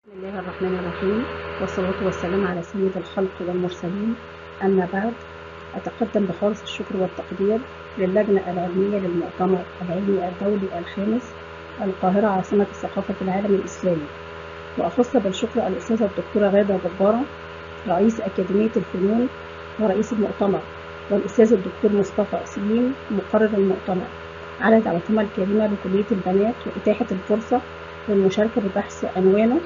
بسم الله الرحمن الرحيم، والصلاة والسلام على سيد الخلق والمرسلين. أما بعد، أتقدم بخالص الشكر والتقدير للجنة العلمية للمؤتمر العلمي الدولي الخامس القاهرة عاصمة الثقافة في العالم الإسلامي، وأخص بالشكر الأستاذة الدكتورة غادة جبارة رئيس أكاديمية الفنون ورئيس المؤتمر، والأستاذ الدكتور مصطفى سليم مقرر المؤتمر على دعوتهما الكريمة لكلية البنات وإتاحة الفرصة للمشاركة ببحث عنوانه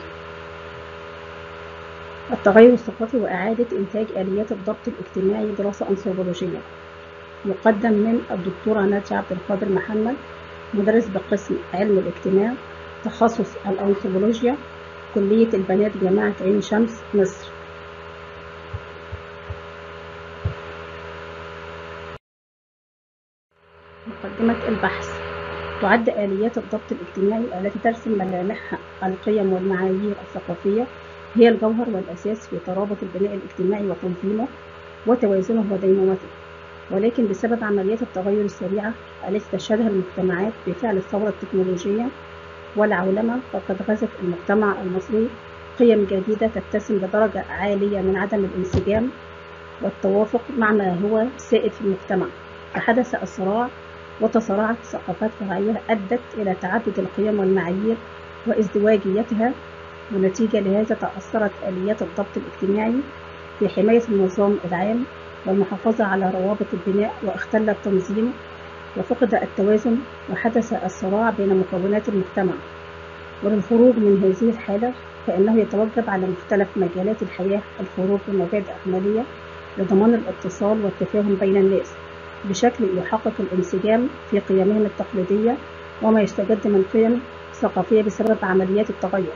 التغير الثقافي وإعادة إنتاج آليات الضبط الاجتماعي دراسة أنثروبولوجية، مقدم من الدكتورة نادية عبد القادر محمد، مدرس بقسم علم الاجتماع، تخصص الأنثروبولوجيا، كلية البنات جامعة عين شمس مصر. مقدمة البحث: تعد آليات الضبط الاجتماعي التي ترسم ملامحها القيم والمعايير الثقافية هي الجوهر والأساس في ترابط البناء الاجتماعي وتنظيمه وتوازنه وديمومته، ولكن بسبب عمليات التغير السريعة التي تشهدها المجتمعات بفعل الثورة التكنولوجية والعولمة، فقد غزت المجتمع المصري قيم جديدة تتسم بدرجة عالية من عدم الانسجام والتوافق مع ما هو سائد في المجتمع، فحدث الصراع وتصارعت ثقافات فرعية أدت إلى تعدد القيم والمعايير وازدواجيتها، ونتيجة لهذا تأثرت آليات الضبط الاجتماعي في حماية النظام العام والمحافظة على روابط البناء، واختل التنظيم وفقد التوازن، وحدث الصراع بين مكونات المجتمع. وللخروج من هذه الحالة فإنه يتوجب على مختلف مجالات الحياة الخروج بمبادئ عملية لضمان الاتصال والتفاهم بين الناس بشكل يحقق الانسجام في قيمهم التقليدية وما يستجد من قيم ثقافية بسبب عمليات التغير.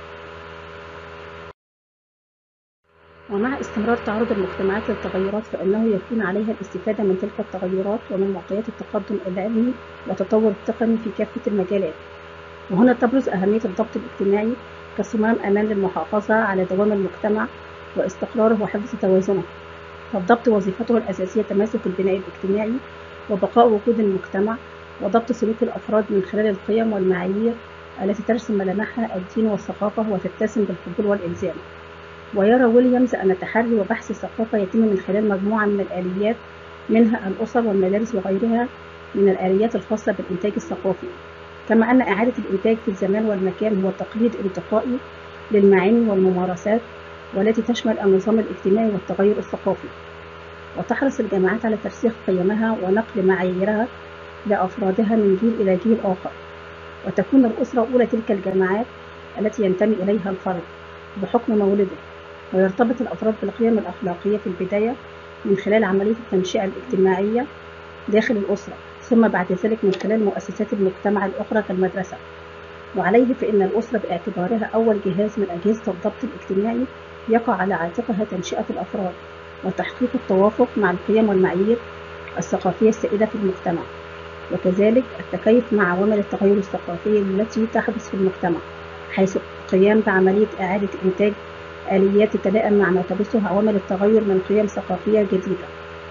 ومع استمرار تعرض المجتمعات للتغيرات فإنه يكون عليها الاستفادة من تلك التغيرات ومن معطيات التقدم العلمي والتطور التقني في كافة المجالات، وهنا تبرز أهمية الضبط الاجتماعي كصمام أمان للمحافظة على دوام المجتمع واستقراره وحفظ توازنه. فالضبط وظيفته الأساسية تماسك البناء الاجتماعي وبقاء وجود المجتمع وضبط سلوك الأفراد من خلال القيم والمعايير التي ترسم ملامحها الدين والثقافة وتتسم بالقبول والإلزام. ويرى ويليامز أن تحري وبحث الثقافة يتم من خلال مجموعة من الآليات، منها الأسر والمدارس وغيرها من الآليات الخاصة بالإنتاج الثقافي، كما أن إعادة الإنتاج في الزمان والمكان هو تقليد انتقائي للمعاني والممارسات والتي تشمل النظام الاجتماعي والتغير الثقافي. وتحرص الجامعات على ترسيخ قيمها ونقل معاييرها لأفرادها من جيل إلى جيل آخر، وتكون الأسرة أولى تلك الجامعات التي ينتمي إليها الفرد بحكم مولده، ويرتبط الأفراد بالقيم الأخلاقية في البداية من خلال عملية التنشئة الاجتماعية داخل الأسرة، ثم بعد ذلك من خلال مؤسسات المجتمع الأخرى كالمدرسة. وعليه فإن الأسرة باعتبارها أول جهاز من أجهزة الضبط الاجتماعي يقع على عاتقها تنشئة الأفراد وتحقيق التوافق مع القيم والمعايير الثقافية السائدة في المجتمع، وكذلك التكيف مع عوامل التغير الثقافي التي تحدث في المجتمع، حيث القيام بعملية إعادة إنتاج آليات تتلائم مع ما تبثه عوامل التغير من قيم ثقافية جديدة.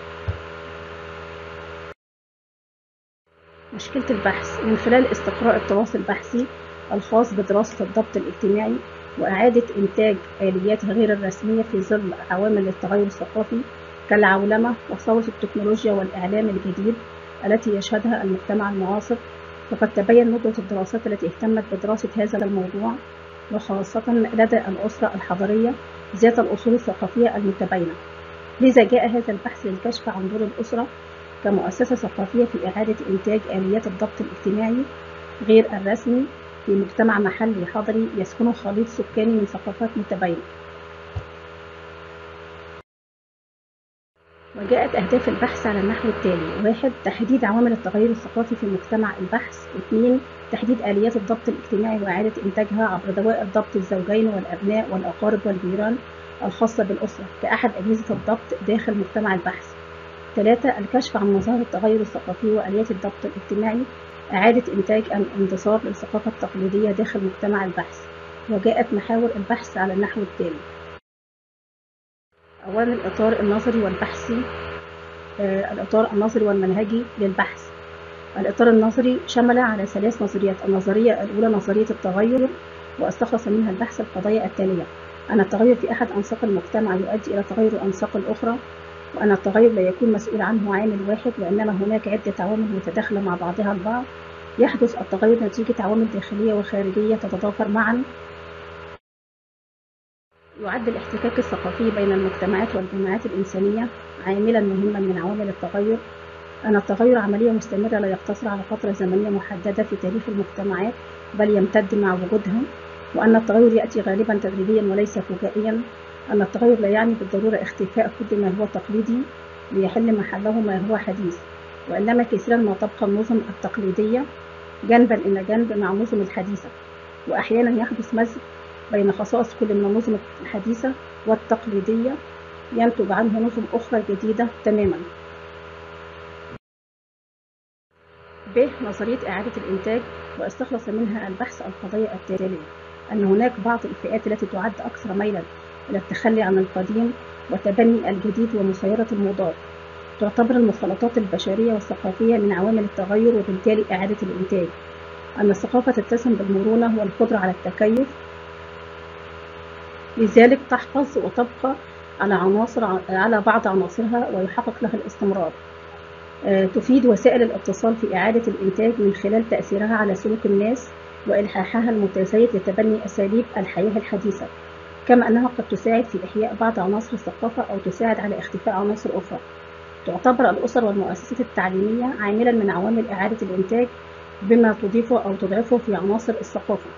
مشكلة البحث: من خلال استقراء التراث البحثي الخاص بدراسة الضبط الاجتماعي وإعادة إنتاج آلياتها غير الرسمية في ظل عوامل التغير الثقافي كالعولمة وثورة التكنولوجيا والإعلام الجديد التي يشهدها المجتمع المعاصر، فقد تبين ندرة الدراسات التي اهتمت بدراسة هذا الموضوع، وخاصة لدى الأسرة الحضرية ذات الأصول الثقافية المتباينة. لذا جاء هذا البحث للكشف عن دور الأسرة كمؤسسة ثقافية في إعادة إنتاج آليات الضبط الاجتماعي غير الرسمي في مجتمع محلي حضري يسكنه خليط سكاني من ثقافات متباينة. وجاءت أهداف البحث على النحو التالي: 1. تحديد عوامل التغير الثقافي في مجتمع البحث. 2. تحديد آليات الضبط الاجتماعي وإعادة إنتاجها عبر دوائر ضبط الزوجين والأبناء والأقارب والجيران الخاصة بالأسرة كأحد أجهزة الضبط داخل مجتمع البحث. 3. الكشف عن مظاهر التغير الثقافي وآليات الضبط الاجتماعي، إعادة إنتاج الاندثار للثقافة التقليدية داخل مجتمع البحث. وجاءت محاور البحث على النحو التالي: أولا الإطار النظري والبحثي، الإطار النظري والمنهجي للبحث. الإطار النظري شمل على 3 نظريات: النظرية الأولى نظرية التغير واستخلص منها البحث القضايا التالية: أن التغير في أحد أنساق المجتمع يؤدي إلى تغير الأنساق الأخرى، وأن التغير لا يكون مسؤول عنه عامل واحد، وإنما هناك عدة عوامل متداخلة مع بعضها البعض. يحدث التغير نتيجة عوامل داخلية وخارجية تتضافر معا. يعد الاحتكاك الثقافي بين المجتمعات والجماعات الإنسانية عاملا مهما من عوامل التغير. أن التغير عملية مستمرة لا يقتصر على فترة زمنية محددة في تاريخ المجتمعات، بل يمتد مع وجودها. وأن التغير يأتي غالبا تدريجيا وليس فجائيا. أن التغير لا يعني بالضرورة اختفاء كل ما هو تقليدي ليحل محله ما هو حديث، وإنما كثيرا ما تبقى النظم التقليدية جنبا إلى جنب مع النظم الحديثة، وأحيانا يحدث مزج بين خصائص كل من النظم الحديثة والتقليدية ينتج عنه نظم أخرى جديدة تماما. ب. نظرية إعادة الإنتاج، واستخلص منها البحث القضايا التالية: أن هناك بعض الفئات التي تعد أكثر ميلا إلى التخلي عن القديم وتبني الجديد ومسايرة الموضات. تعتبر المخالطات البشرية والثقافية من عوامل التغير وبالتالي إعادة الإنتاج. أن الثقافة تتسم بالمرونة والقدرة على التكيف، لذلك تحفظ وتبقى على بعض عناصرها ويحقق لها الاستمرار. تفيد وسائل الاتصال في إعادة الإنتاج من خلال تأثيرها على سلوك الناس وإلحاحها المتزايد لتبني أساليب الحياة الحديثة، كما أنها قد تساعد في إحياء بعض عناصر الثقافة أو تساعد على اختفاء عناصر أخرى. تعتبر الأسر والمؤسسات التعليمية عاملا من عوامل إعادة الإنتاج بما تضيفه أو تضعفه في عناصر الثقافة.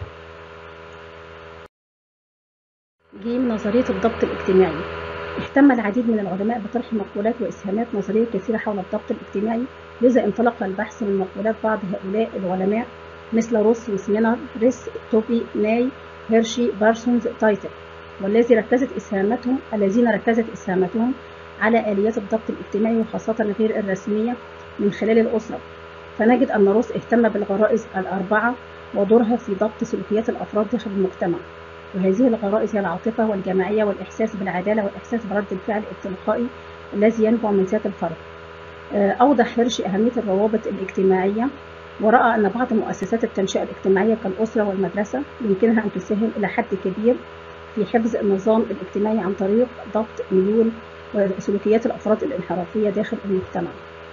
ج. نظرية الضبط الاجتماعي. اهتم العديد من العلماء بطرح مقولات وإسهامات نظرية كثيرة حول الضبط الاجتماعي، لذا انطلق البحث من مقولات بعض هؤلاء العلماء مثل روس وسمينر، ريس، توبي، ناي، هيرشي، بارسونز، تايتل، الذين ركزت إسهاماتهم على آليات الضبط الاجتماعي وخاصة غير الرسمية من خلال الأسرة. فنجد أن روس اهتم بالغرائز الأربعة ودورها في ضبط سلوكيات الأفراد داخل المجتمع، وهذه الغرائز هي العاطفة والجماعية والإحساس بالعدالة والإحساس برد الفعل التلقائي الذي ينبع من ذات الفرد. أوضح هيرشي أهمية الروابط الاجتماعية، ورأى أن بعض مؤسسات التنشئة الاجتماعية كالأسرة والمدرسة يمكنها أن تساهم إلى حد كبير في حفظ النظام الاجتماعي عن طريق ضبط ميول وسلوكيات الأفراد الانحرافية داخل المجتمع.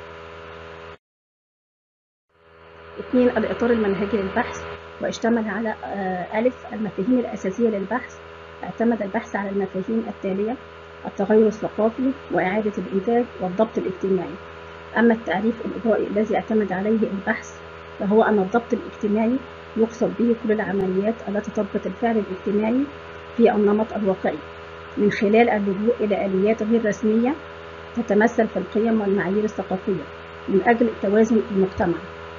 2. الإطار المنهجي للبحث، واشتمل على ألف. المفاهيم الأساسية للبحث. اعتمد البحث على المفاهيم التالية: التغير الثقافي، وإعادة الإنتاج، والضبط الاجتماعي. أما التعريف الإجرائي الذي اعتمد عليه البحث فهو أن الضبط الاجتماعي يقصد به كل العمليات التي تضبط الفعل الاجتماعي في النمط الواقعي من خلال اللجوء إلى آليات غير رسمية تتمثل في القيم والمعايير الثقافية من أجل توازن المجتمع.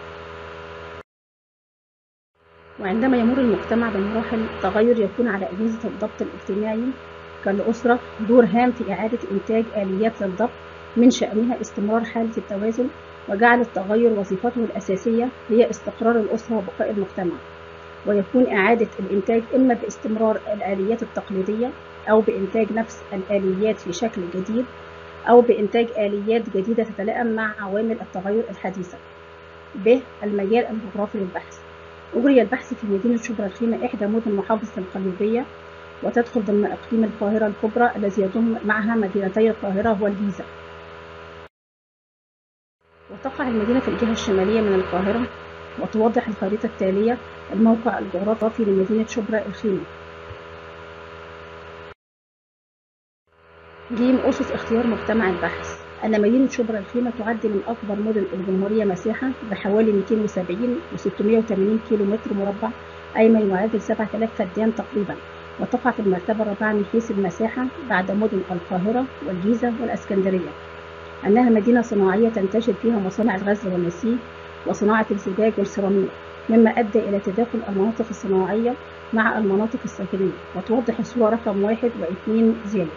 وعندما يمر المجتمع بمراحل تغير يكون على أجهزة الضبط الاجتماعي كالأسرة دور هام في إعادة إنتاج آليات للضبط من شأنها استمرار حالة التوازن، وجعل التغير وظيفته الأساسية هي استقرار الأسرة وبقاء المجتمع. ويكون إعادة الإنتاج إما باستمرار الآليات التقليدية أو بإنتاج نفس الآليات في شكل جديد أو بإنتاج آليات جديدة تتلائم مع عوامل التغير الحديثة. ب. المجال الجغرافي للبحث. أجري البحث في مدينة شبرا الخيمة، إحدى مدن محافظة القليوبية، وتدخل ضمن إقليم القاهرة الكبرى الذي يضم معها مدينتي القاهرة والجيزة. وتقع المدينة في الجهة الشمالية من القاهرة. وتوضح الخريطة التالية الموقع الجغرافي لمدينة شبرا الخيمة. ج. أسس اختيار مجتمع البحث. أن مدينة شبرا الخيمة تعد من أكبر مدن الجمهورية مساحة بحوالي 270 و680 كيلو متر مربع، أي ما يعادل 7000 فدان تقريبا، وتقع في المرتبة الرابعة من حيث المساحة بعد مدن القاهرة والجيزة والإسكندرية. أنها مدينة صناعية تنتشر فيها مصانع الغزل والنسيج وصناعة الزجاج والسيراميك، مما أدى إلى تداخل المناطق الصناعية مع المناطق الساكنية، وتوضح الصورة رقم 1 و2 ذلك.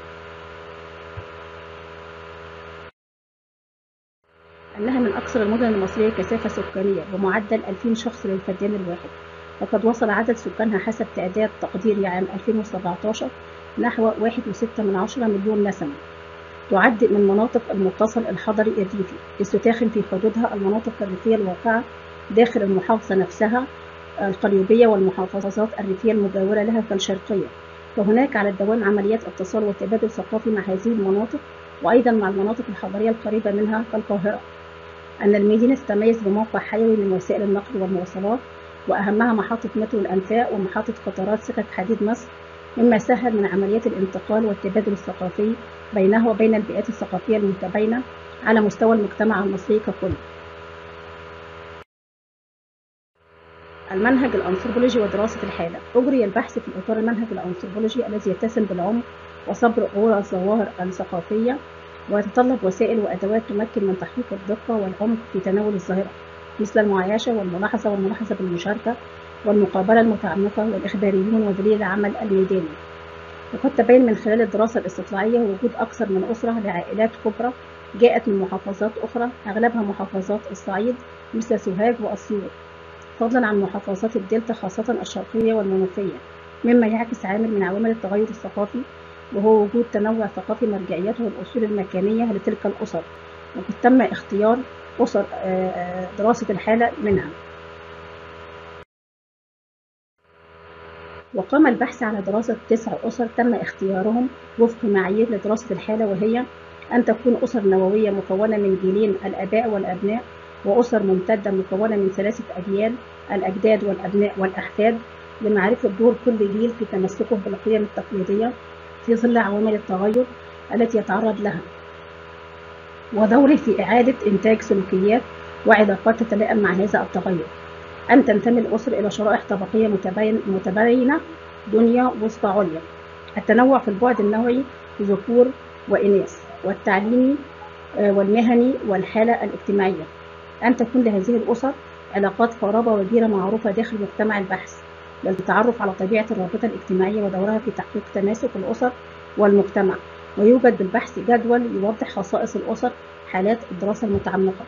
أنها من أكثر المدن المصرية كثافة سكانية بمعدل 2000 شخص للفدان الواحد، وقد وصل عدد سكانها حسب تعداد تقديري عام 2017 نحو 1.6 مليون نسمة. تعد من مناطق المتصل الحضري الريفي، إذ تداخل في حدودها المناطق الريفية الواقعة داخل المحافظة نفسها القليوبية والمحافظات الريفية المجاورة لها كالشرقية، فهناك على الدوام عمليات اتصال وتبادل ثقافي مع هذه المناطق وأيضا مع المناطق الحضرية القريبة منها كالقاهرة. أن المدينة تتميز بموقع حيوي من وسائل النقل والمواصلات، وأهمها محطة مترو الأنفاق ومحطة قطارات سكك حديد مصر، مما سهل من عمليات الانتقال والتبادل الثقافي بينه وبين البيئات الثقافية المتباينة على مستوى المجتمع المصري ككل. المنهج الأنثروبولوجي ودراسة الحالة. أجري البحث في إطار المنهج الأنثروبولوجي الذي يتسم بالعمق وصبر غور الظواهر الثقافية، ويتطلب وسائل وأدوات تمكن من تحقيق الدقة والعمق في تناول الظاهرة، مثل المعايشة والملاحظة بالمشاركة والمقابلة المتعمقة والإخباريون ودليل العمل الميداني. وقد تبين من خلال الدراسة الاستطلاعية وجود أكثر من أسرة لعائلات كبرى جاءت من محافظات أخرى أغلبها محافظات الصعيد مثل سوهاج وأسيوط، فضلا عن محافظات الدلتا خاصة الشرقية والمنوفية، مما يعكس عامل من عوامل التغير الثقافي وهو وجود تنوع ثقافي مرجعيته الأصول المكانية لتلك الأسر، وقد تم اختيار أسر دراسة الحالة منها. وقام البحث على دراسة 9 أسر تم اختيارهم وفق معايير لدراسة الحالة، وهي أن تكون أسر نووية مكونة من جيلين الآباء والأبناء، وأسر ممتدة مكونة من 3 أجيال الأجداد والأبناء والأحفاد، لمعرفة دور كل جيل في تمسكه بالقيم التقليدية في ظل عوامل التغير التي يتعرض لها، ودوره في إعادة إنتاج سلوكيات وعلاقات تتلائم مع هذا التغير. أن تنتمي الأسر إلى شرائح طبقية متباينة دنيا وسطى عليا، التنوع في البعد النوعي ذكور وإناث والتعليمي والمهني والحالة الاجتماعية. أن تكون لهذه الأسر علاقات قرابة وجيرة معروفة داخل مجتمع البحث للتعرف على طبيعة الرابطة الاجتماعية ودورها في تحقيق تماسك الأسر والمجتمع. ويوجد بالبحث جدول يوضح خصائص الأسر حالات الدراسة المتعمقة.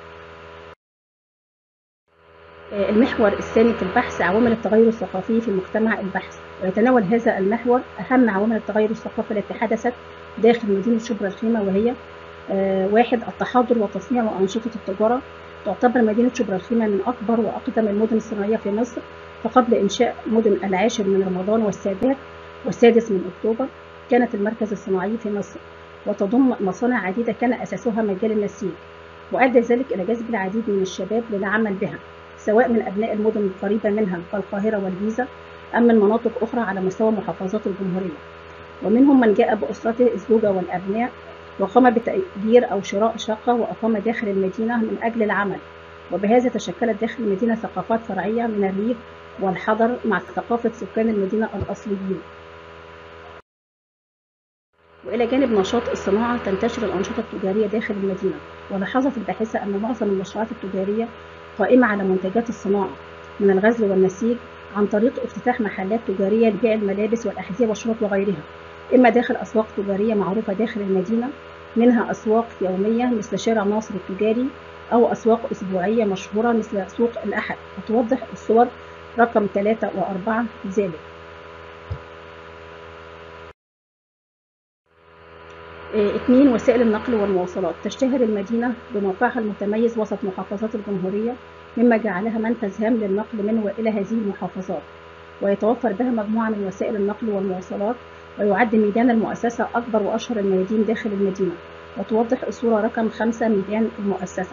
المحور الثاني في البحث عوامل التغير الثقافي في مجتمع البحث، ويتناول هذا المحور أهم عوامل التغير الثقافي التي حدثت داخل مدينة شبرا الخيمة، وهي 1. التحضر وتصنيع وأنشطة التجارة. تعتبر مدينة شبرا الخيمة من أكبر وأقدم المدن الصناعية في مصر، فقبل إنشاء مدن العاشر من رمضان والسادات والسادس من أكتوبر كانت المركز الصناعي في مصر، وتضم مصانع عديدة كان أساسها مجال النسيج، وأدى ذلك إلى جذب العديد من الشباب للعمل بها، سواء من أبناء المدن القريبة منها كالقاهرة والجيزة أم من مناطق أخرى على مستوى محافظات الجمهورية. ومنهم من جاء بأسرته الزوجة والأبناء وقام بتأجير أو شراء شقة وأقام داخل المدينة من أجل العمل، وبهذا تشكلت داخل المدينة ثقافات فرعية من الريف والحضر مع ثقافة سكان المدينة الأصليين. وإلى جانب نشاط الصناعة تنتشر الأنشطة التجارية داخل المدينة، ولاحظت الباحثة أن معظم المشروعات التجارية قائمة على منتجات الصناعة من الغزل والنسيج عن طريق افتتاح محلات تجارية لبيع الملابس والأحذية والشنط وغيرها، إما داخل أسواق تجارية معروفة داخل المدينة، منها أسواق يومية مثل شارع ناصر التجاري، أو أسواق أسبوعية مشهورة مثل سوق الأحد، وتوضح الصور رقم 3 و4 ذلك. 2. وسائل النقل والمواصلات. تشتهر المدينة بموقعها المتميز وسط محافظات الجمهورية، مما جعلها منفذ هام للنقل من وإلى هذه المحافظات، ويتوفر بها مجموعة من وسائل النقل والمواصلات، ويعد ميدان المؤسسة أكبر وأشهر الميادين داخل المدينة، وتوضح الصورة رقم 5 ميدان المؤسسة.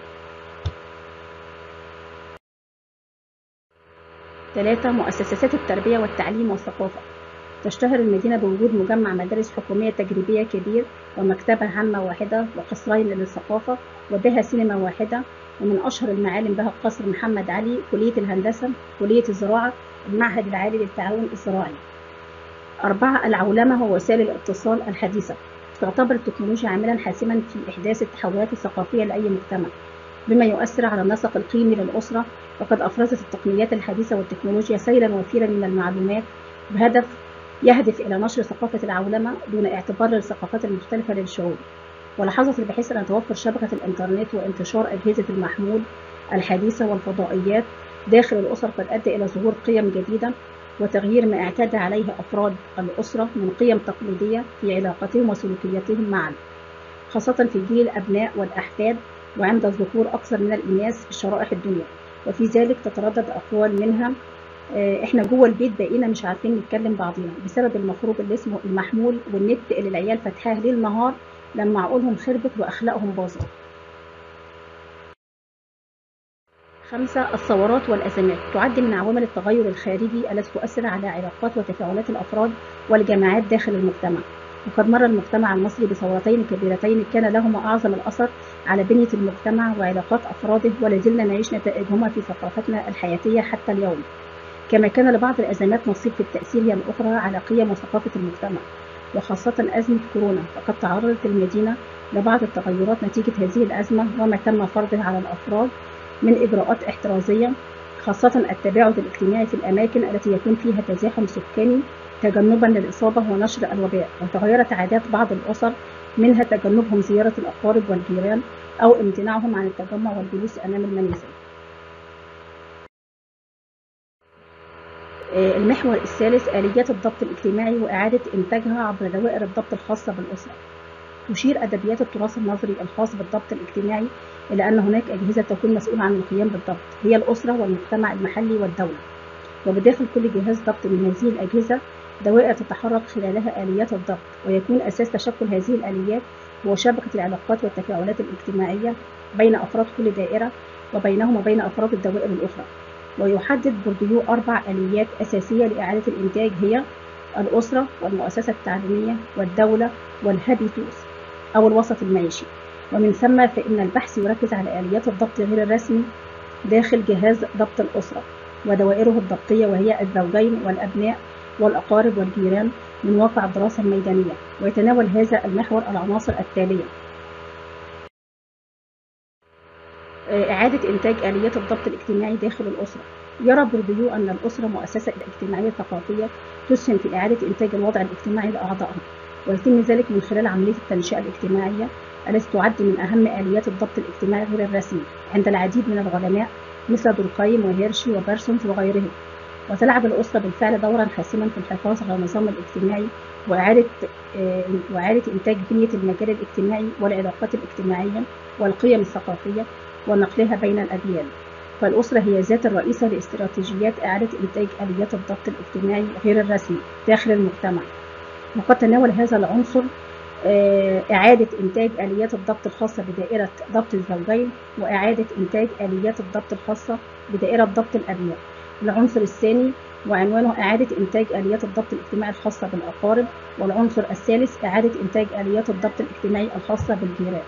3. مؤسسات التربية والتعليم والثقافة. تشتهر المدينة بوجود مجمع مدارس حكومية تجريبية كبير، ومكتبة عامة واحدة، وقصرين للثقافة، وبها سينما واحدة، ومن أشهر المعالم بها قصر محمد علي، كلية الهندسة، كلية الزراعة، المعهد العالي للتعاون الزراعي. 4. العولمة ووسائل الاتصال الحديثة. تعتبر التكنولوجيا عاملا حاسما في إحداث التحولات الثقافية لأي مجتمع، بما يؤثر على النسق القيمي للأسرة، وقد أفرزت التقنيات الحديثة والتكنولوجيا سيلا وفيرا من المعلومات بهدف يهدف إلى نشر ثقافة العولمة دون اعتبار للثقافات المختلفة للشعوب. ولاحظت الباحثة أن توفر شبكة الإنترنت وانتشار أجهزة المحمول الحديثة والفضائيات داخل الأسر قد أدى إلى ظهور قيم جديدة وتغيير ما اعتاد عليه أفراد الأسرة من قيم تقليدية في علاقتهم وسلوكياتهم معا، خاصة في جيل الأبناء والأحفاد، وعند الذكور أكثر من الإناث في شرائح الدنيا. وفي ذلك تتردد أقوال منها احنا جوه البيت بقينا مش عارفين نتكلم بعضينا بسبب المخروب اللي اسمه المحمول والنت اللي العيال فاتحاه ليل نهار، لما عقولهم خربت واخلاقهم باظت. 5. الثورات والأزمات تعد من عوامل التغير الخارجي التي تؤثر على علاقات وتفاعلات الأفراد والجماعات داخل المجتمع. وقد مر المجتمع المصري بثورتين كبيرتين كان لهما أعظم الأثر على بنية المجتمع وعلاقات أفراده، ولا زلنا نعيش نتائجهما في ثقافتنا الحياتية حتى اليوم. كما كان لبعض الأزمات نصيب في التأثير هي الأخرى على قيم وثقافة المجتمع، وخاصة أزمة كورونا، فقد تعرضت المدينة لبعض التغيرات نتيجة هذه الأزمة وما تم فرضه على الأفراد من إجراءات احترازية، خاصة التباعد الاجتماعي في الأماكن التي يكون فيها تزاحم سكاني تجنبا للإصابة ونشر الوباء. وتغيرت عادات بعض الأسر، منها تجنبهم زيارة الأقارب والجيران أو امتناعهم عن التجمع والجلوس أمام المنازل. المحور الثالث آليات الضبط الاجتماعي وإعادة إنتاجها عبر دوائر الضبط الخاصة بالأسرة. تشير أدبيات التراث النظري الخاص بالضبط الاجتماعي إلى أن هناك أجهزة تكون مسؤولة عن القيام بالضبط، هي الأسرة والمجتمع المحلي والدولة. وبداخل كل جهاز ضبط من هذه الأجهزة دوائر تتحرك خلالها آليات الضبط، ويكون أساس تشكل هذه الآليات هو شبكة العلاقات والتفاعلات الاجتماعية بين أفراد كل دائرة وبينهم وبين أفراد الدوائر الأخرى. ويحدد بورديو 4 آليات أساسية لإعادة الإنتاج، هي الأسرة والمؤسسة التعليمية والدولة والهابيتوس أو الوسط المعيشي. ومن ثم فإن البحث يركز على آليات الضبط غير الرسمي داخل جهاز ضبط الأسرة ودوائره الضبطية، وهي الزوجين والأبناء والأقارب والجيران من واقع الدراسة الميدانية. ويتناول هذا المحور العناصر التالية: إعادة إنتاج آليات الضبط الاجتماعي داخل الأسرة. يرى بورديو أن الأسرة مؤسسة اجتماعية ثقافية تسهم في إعادة إنتاج الوضع الاجتماعي لأعضائها، ويتم ذلك من خلال عملية التنشئة الاجتماعية التي تعد من أهم آليات الضبط الاجتماعي غير الرسمي عند العديد من العلماء مثل دوركايم وهيرشي وبيرسونز وغيرهم. وتلعب الأسرة بالفعل دورا حاسما في الحفاظ على النظام الاجتماعي وإعادة إنتاج بنية المجال الاجتماعي والعلاقات الاجتماعية والقيم الثقافية ونقلها بين الأجيال. فالأسرة هي ذات الرئيسة لاستراتيجيات إعادة إنتاج آليات الضبط الاجتماعي غير الرسمي داخل المجتمع. وقد تناول هذا العنصر إعادة إنتاج آليات الضبط الخاصة بدائرة ضبط الزوجين، وإعادة إنتاج آليات الضبط الخاصة بدائرة ضبط الأبناء. العنصر الثاني وعنوانه إعادة إنتاج آليات الضبط الاجتماعي الخاصة بالأقارب. والعنصر الثالث إعادة إنتاج آليات الضبط الاجتماعي الخاصة بالجيران.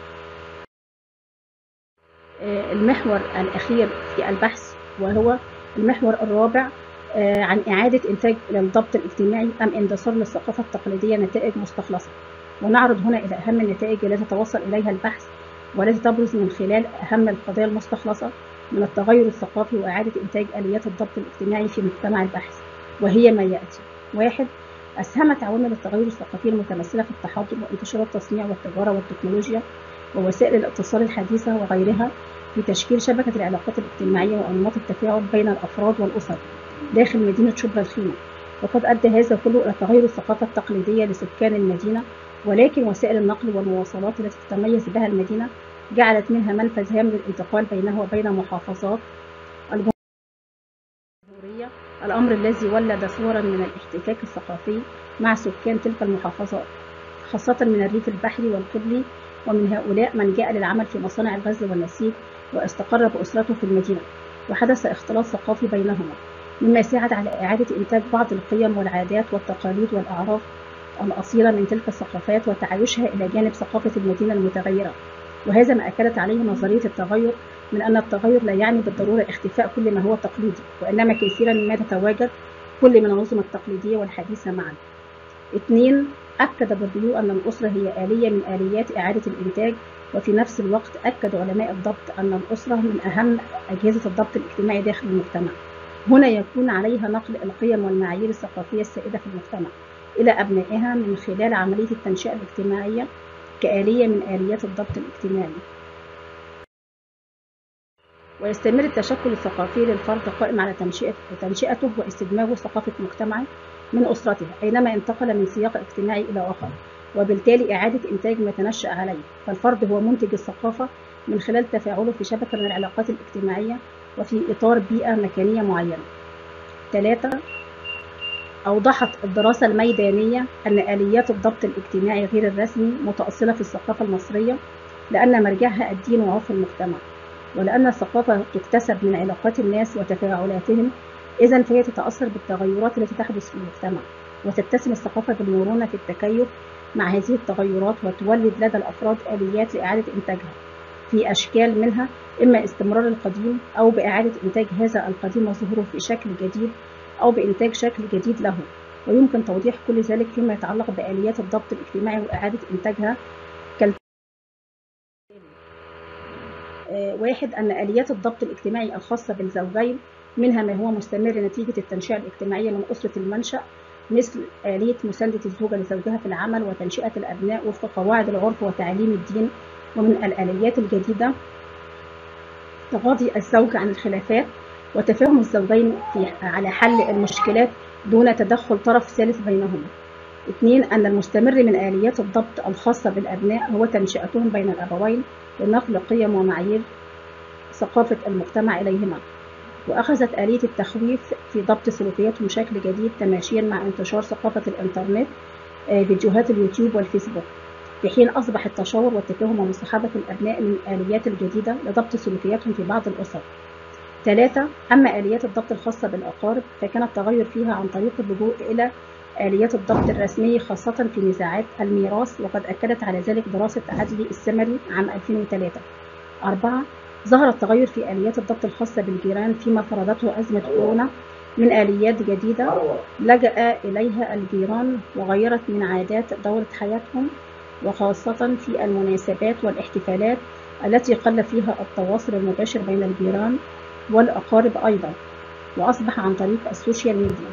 المحور الأخير في البحث وهو المحور الرابع عن إعادة إنتاج للضبط الاجتماعي أم اندثار للثقافة التقليدية نتائج مستخلصة. ونعرض هنا إلى أهم النتائج التي توصل إليها البحث والتي تبرز من خلال أهم القضايا المستخلصة من التغير الثقافي وإعادة إنتاج آليات الضبط الاجتماعي في مجتمع البحث، وهي ما يأتي: 1. أسهمت عوامل التغير الثقافي المتمثلة في التحضر وانتشار التصنيع والتجارة والتكنولوجيا ووسائل الاتصال الحديثة وغيرها في تشكيل شبكة العلاقات الاجتماعية وأنماط التفاعل بين الأفراد والأسر داخل مدينة شبرا الخيمة. وقد أدى هذا كله إلى تغير الثقافة التقليدية لسكان المدينة، ولكن وسائل النقل والمواصلات التي تتميز بها المدينة جعلت منها منفذ هام للانتقال بينه وبين محافظات الجمهورية، الأمر الذي ولد صورا من الاحتكاك الثقافي مع سكان تلك المحافظات، خاصة من الريف البحري والقبلي، ومن هؤلاء من جاء للعمل في مصانع الغزل والنسيج واستقر بأسرته في المدينة، وحدث اختلاط ثقافي بينهما، مما ساعد على إعادة إنتاج بعض القيم والعادات والتقاليد والأعراف الأصيلة من تلك الثقافات وتعايشها إلى جانب ثقافة المدينة المتغيرة. وهذا ما أكدت عليه نظرية التغير، من أن التغير لا يعني بالضرورة اختفاء كل ما هو تقليدي، وإنما كثيرا ما تتواجد كل من النظم التقليدية والحديثة معا. 2. أكد بورديو أن الأسرة هي آلية من آليات إعادة الإنتاج، وفي نفس الوقت أكد علماء الضبط أن الأسرة من أهم أجهزة الضبط الاجتماعي داخل المجتمع. هنا يكون عليها نقل القيم والمعايير الثقافية السائدة في المجتمع إلى أبنائها من خلال عملية التنشئة الاجتماعية كآلية من آليات الضبط الاجتماعي. ويستمر التشكل الثقافي للفرد قائم على تنشئته واستدماجه ثقافة مجتمعه من أسرته أينما انتقل من سياق اجتماعي إلى آخر، وبالتالي إعادة إنتاج ما تنشأ عليه. فالفرد هو منتج الثقافة من خلال تفاعله في شبكة من العلاقات الاجتماعية وفي إطار بيئة مكانية معينة. 3. أوضحت الدراسة الميدانية أن آليات الضبط الاجتماعي غير الرسمي متأصلة في الثقافة المصرية، لأن مرجعها الدين وعرف المجتمع، ولأن الثقافة تكتسب من علاقات الناس وتفاعلاتهم، إذن فهي تتأثر بالتغيرات التي تحدث في المجتمع، وتتسم الثقافة بالمرونة في التكيف مع هذه التغيرات، وتولد لدى الأفراد آليات لإعادة إنتاجها في أشكال، منها إما استمرار القديم أو بإعادة إنتاج هذا القديم وظهوره في شكل جديد أو بإنتاج شكل جديد له. ويمكن توضيح كل ذلك فيما يتعلق بآليات الضبط الاجتماعي وإعادة إنتاجها. 1. أن آليات الضبط الاجتماعي الخاصة بالزوجين منها ما هو مستمر نتيجة التنشئة الاجتماعية من أسرة المنشأ، مثل آلية مساندة الزوجة لزوجها في العمل وتنشئة الأبناء وفق قواعد العرف وتعليم الدين. ومن الآليات الجديدة تغاضي الزوج عن الخلافات وتفاهم الزوجين على حل المشكلات دون تدخل طرف ثالث بينهما. 2. أن المستمر من آليات الضبط الخاصة بالأبناء هو تنشئتهم بين الأبوين ونقل قيم ومعايير ثقافة المجتمع إليهما، وأخذت آلية التخويف في ضبط سلوكياتهم شكل جديد تماشيا مع انتشار ثقافة الإنترنت، فيديوهات اليوتيوب والفيسبوك، في حين أصبح التشاور والتفاهم ومصاحبة الأبناء من الآليات الجديدة لضبط سلوكياتهم في بعض الأسر. 3. أما آليات الضبط الخاصة بالأقارب فكان التغير فيها عن طريق اللجوء إلى آليات الضبط الرسمي خاصة في نزاعات الميراث، وقد أكدت على ذلك دراسة عدلي السمري عام 2003. 4. ظهر التغير في آليات الضبط الخاصة بالجيران فيما فرضته أزمة كورونا من آليات جديدة لجأ إليها الجيران وغيرت من عادات دورة حياتهم، وخاصة في المناسبات والاحتفالات التي قل فيها التواصل المباشر بين الجيران والأقارب أيضا، وأصبح عن طريق السوشيال ميديا.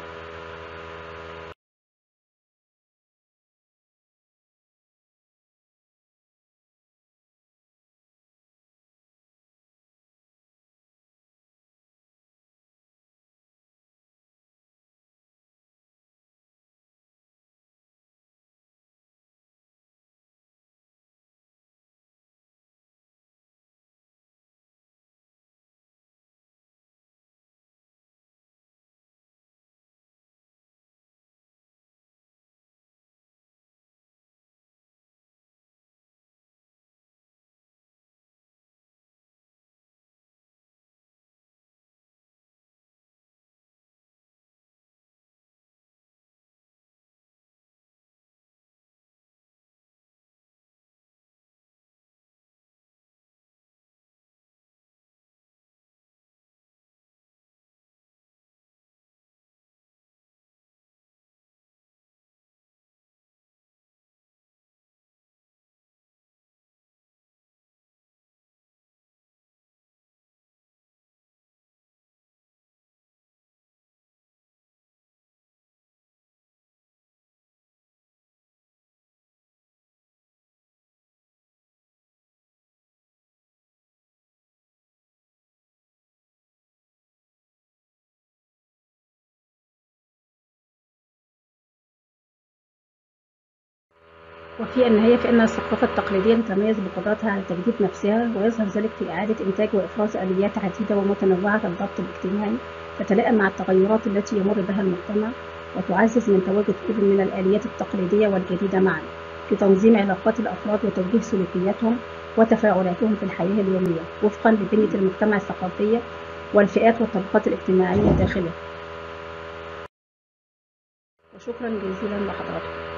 وفي النهاية فإن الثقافة التقليدية تتميز بقدرتها على تجديد نفسها، ويظهر ذلك في إعادة إنتاج وإفراز آليات عديدة ومتنوعة للضبط الاجتماعي تتلائم مع التغيرات التي يمر بها المجتمع، وتعزز من تواجد كل من الآليات التقليدية والجديدة معا في تنظيم علاقات الأفراد وتوجيه سلوكياتهم وتفاعلاتهم في الحياة اليومية وفقا لبنية المجتمع الثقافية والفئات والطبقات الاجتماعية داخله. وشكرا جزيلا لحضراتكم.